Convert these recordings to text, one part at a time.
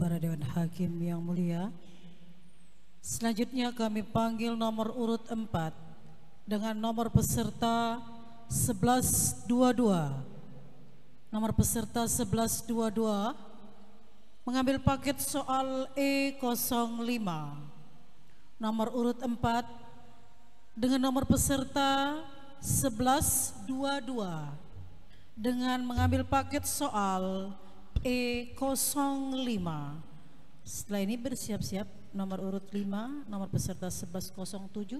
para Dewan Hakim yang mulia. Selanjutnya kami panggil nomor urut 4 dengan nomor peserta 1122. Nomor peserta 1122 mengambil paket soal E05. Nomor urut 4 dengan nomor peserta 1122 dengan mengambil paket soal E05. Setelah ini bersiap-siap nomor urut 5, nomor peserta 1107.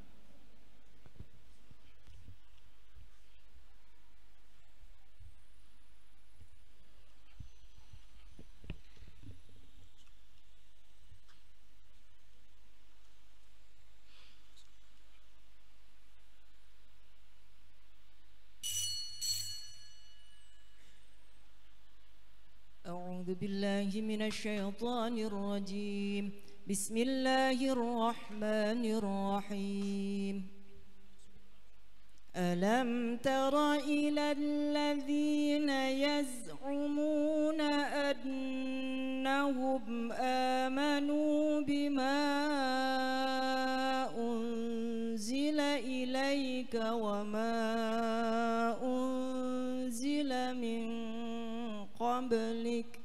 أعوذ بالله من الشيطان الرجيم. بسم الله الرحمن الرحيم. ألم تر إلى الذين يزعمون أنهم آمنوا بما أنزل إليك وما أنزل من قبلك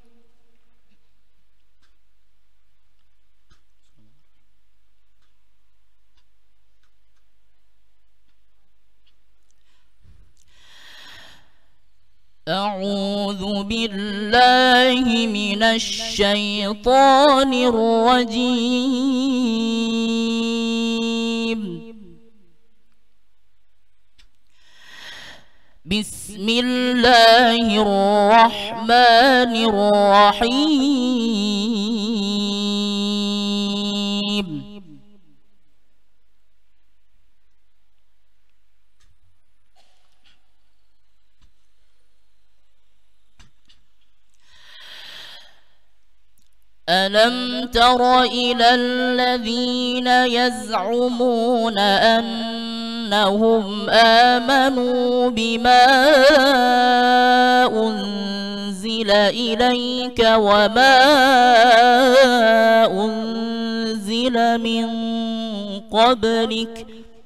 أعوذ بالله من الشيطان الرجيم. بسم الله الرحمن الرحيم. ألم تر إلى الذين يزعمون أنهم آمنوا بما أنزل إليك وما أنزل من قبلك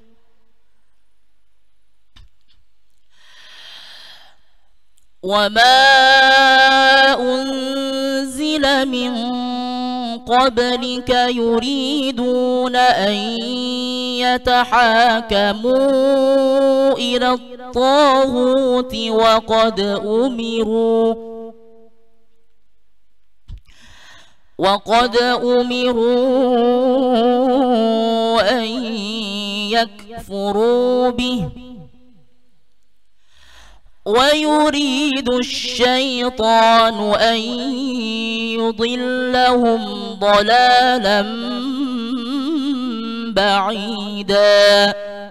يريدون أن يتحاكموا إلى الطاغوت وقد أمروا أن يكفروا به ويريد الشيطان أن يضلهم ضلالا بعيدا.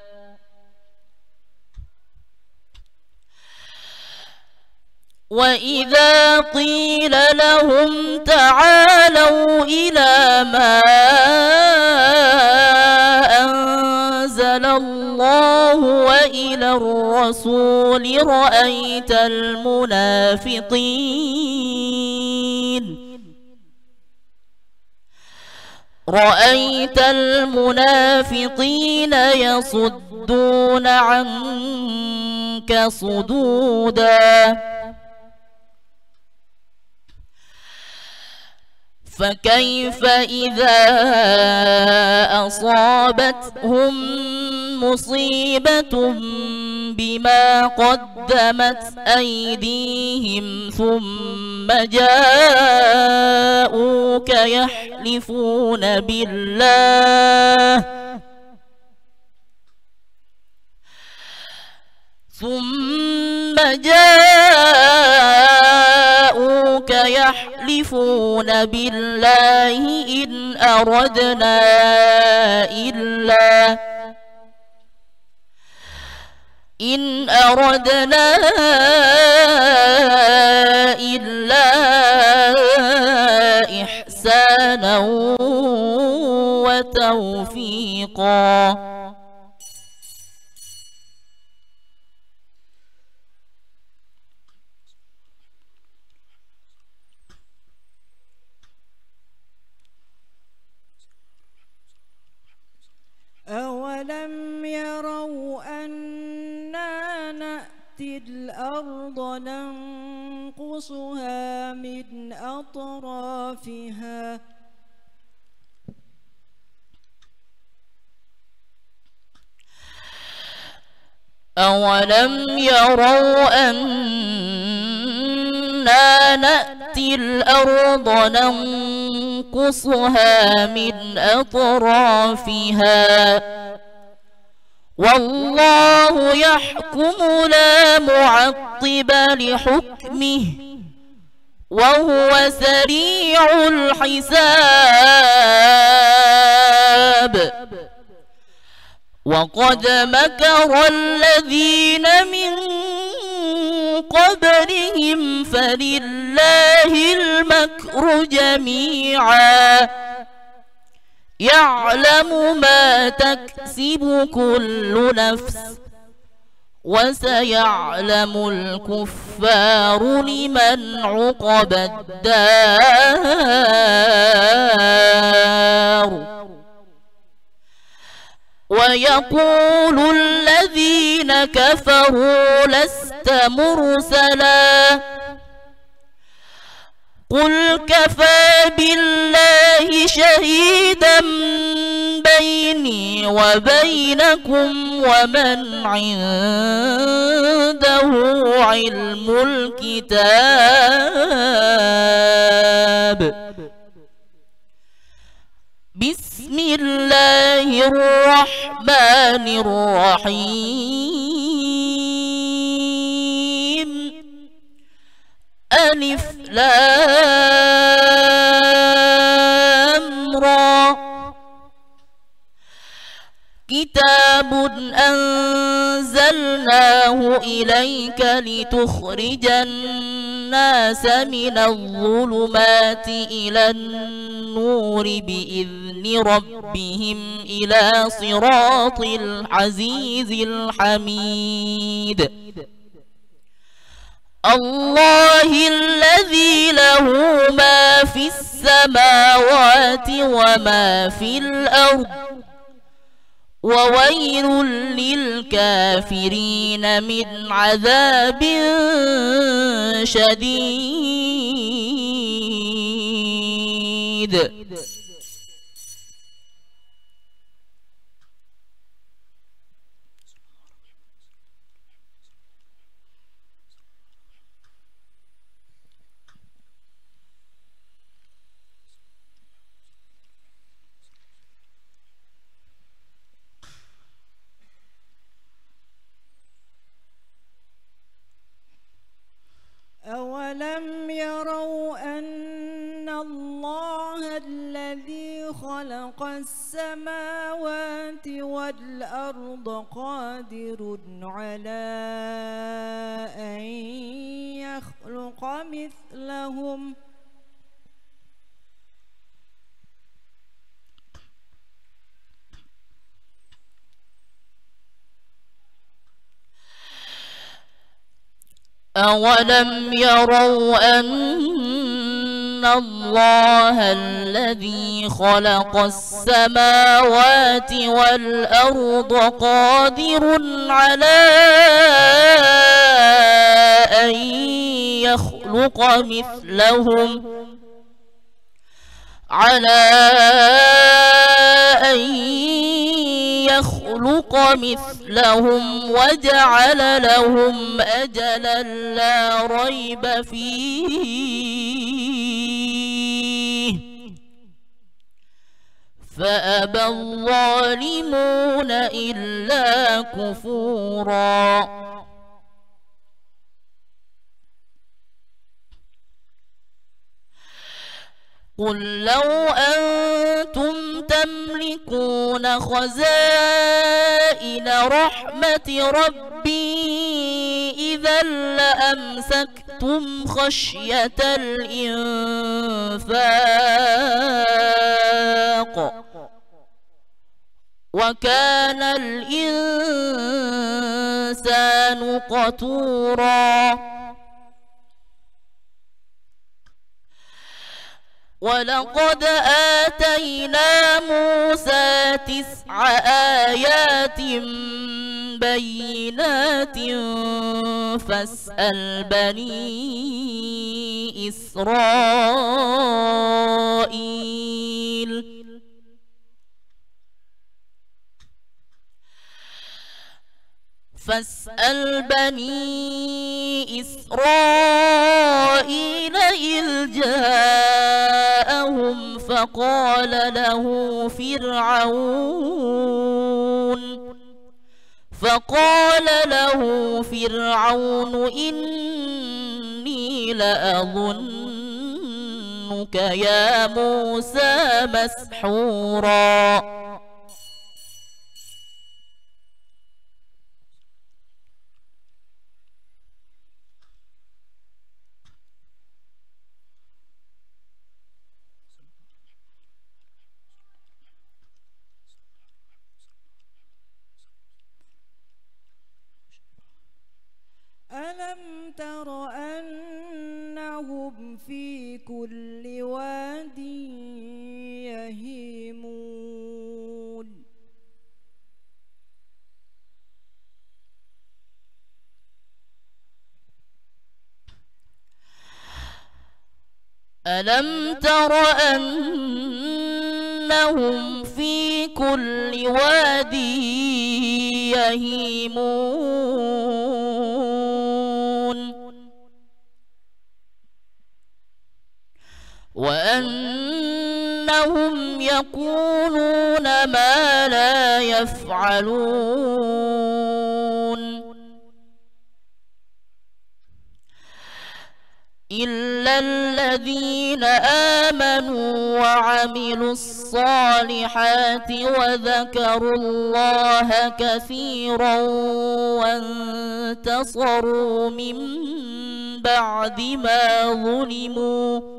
وإذا قيل لهم تعالوا إلى ما أنزل الله وإلى الرسول رأيت المنافقين يصدون عنك صدودا. فكيف إذا أصابتهم مصيبة بما قدمت أيديهم ثم جاءوك يحلفون بالله إن أردنا إلا إحسانا وتوفيقا. أطرافها أولم يروا أنا نأتي الأرض ننقصها من أطرافها والله يحكم لا معقب لحكمه وهو سريع الحساب وقد مكر الذين من قبلهم فلله المكر جميعا يعلم ما تكسب كل نفس وسيعلم الكفار لمن عقبى الدار ويقول الذين كفروا لست مرسلا قل كفى بالله شهيدا بيني وبينكم ومن عنده علم الكتاب بسم الله الرحمن الرحيم ألف لام را كتاب أنزلناه إليك لتخرج الناس من الظلمات إلى النور بإذن ربهم إلى صراط العزيز الحميد الله الذي له ما في السماوات وما في الأرض وويل للكافرين من عذاب شديد أولم يروا أن الله الذي خلق السماوات والأرض قادر على أن يخلق مثلهم أولم يروا أن الله الذي خلق السماوات والأرض قادر على أن يخلق مثلهم وجعل لهم أجلا لا ريب فيه فأبى الظالمون إلا كفورا قل لو أنتم تملكون خزائن رحمة ربي إذا لأمسكتم خشية الإنفاق وكان الإنسان قتورا ولقد آتينا موسى 9 آيات بينات فاسأل بني إسرائيل إذ جاءهم فقال له فرعون إني لأظنك يا موسى مسحورا ألم تر أنهم في كل واد يهيمون ألم تر أنهم في كل واد يهيمون وأنهم يقولون ما لا يفعلون إلا الذين آمنوا وعملوا الصالحات وذكروا الله كثيرا وانتصروا من بعد ما ظلموا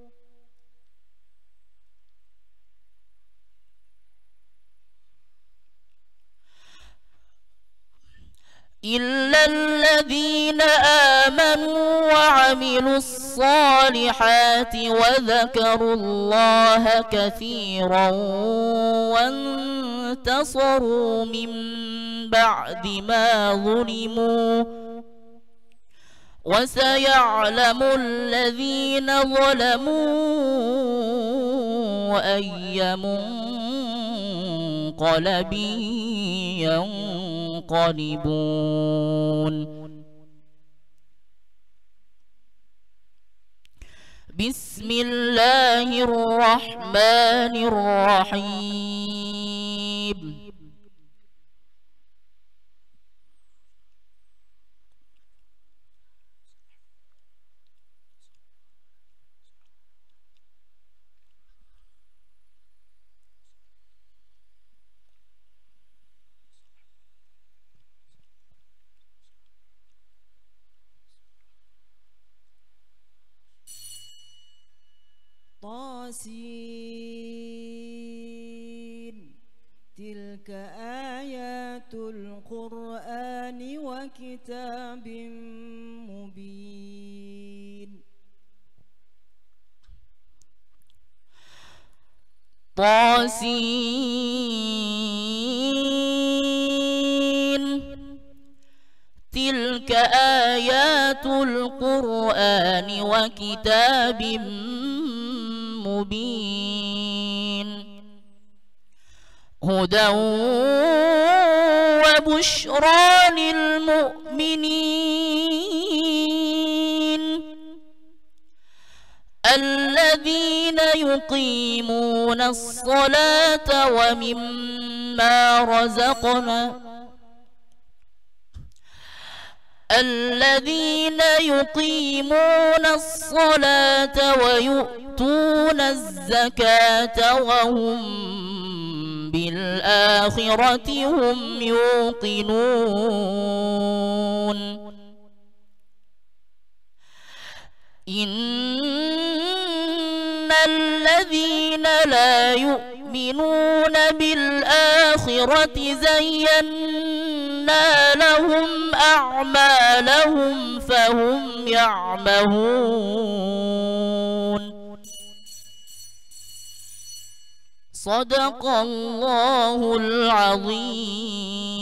إلا الذين آمنوا وعملوا الصالحات وذكروا الله كثيرا وانتصروا من بعد ما ظلموا وسيعلم الذين ظلموا أي منقلب ينقلبون. بسم الله الرحمن الرحيم. طاسين تلك آيات القرآن وكتاب مبين. طاسين تلك آيات القرآن وكتاب مبين. هدى وبشرى للمؤمنين الذين يقيمون الصلاة ومما رزقناهم الذين يقيمون الصلاة ويؤتون الزكاة وهم بالآخرة هم يوقنون. إن الذين لا يؤمنون بالآخرة زينا لهم أعمالهم فهم يعمهون. صدق الله العظيم.